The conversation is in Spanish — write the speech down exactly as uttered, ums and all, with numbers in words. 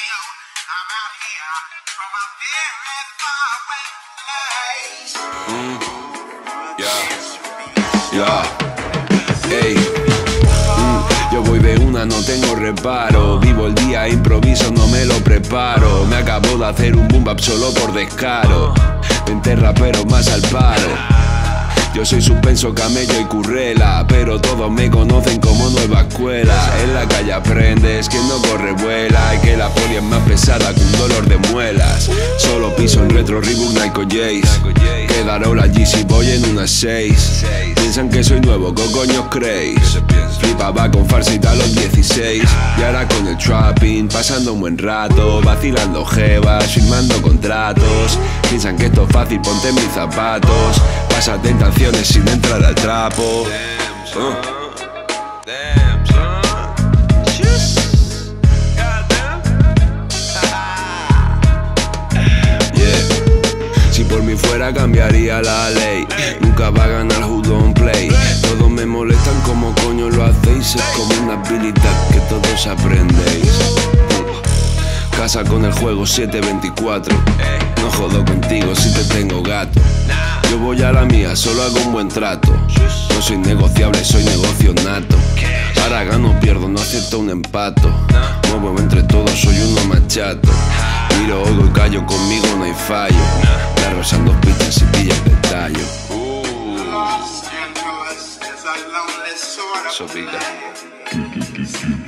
Mm. Ya, ya, ey. Mm. Yo voy de una, no tengo reparo. Vivo el día, improviso, no me lo preparo. Me acabo de hacer un boom bap solo por descaro. Vente rapero más al paro. Yo soy suspenso, camello y currela, pero todos me conocen como nueva escuela. En la calle aprendes que no corre vuela, y que la poli es más pesada que un dolor de muelas. Solo piso en retro, Reebok, Nike, Jace. Quedaron la Yeezy Boy en unas seis. Piensan que soy nuevo, ¿qué coño creéis? Flipaba con farsita a los dieciséis. Y ahora con el trapping, pasando un buen rato, vacilando jevas, firmando contratos. Piensan que esto es fácil, ponte mis zapatos. Pasa tentaciones sin entrar al trapo. uh. Yeah. Si por mí fuera cambiaría la ley. Nunca va a ganar who don't play. Todos me molestan como coño lo hacéis. Es como una habilidad que todos aprendéis. Casa con el juego siete veinticuatro. No jodo contigo si te tengo gato. Yo voy a la mía, solo hago un buen trato. No soy negociable, soy negocio nato. Ahora gano, pierdo, no acepto un empato. Muevo entre todos, soy uno más chato. Miro, oigo y callo, conmigo no hay fallo. La rozando pistas y pillas de tallo. Sopita.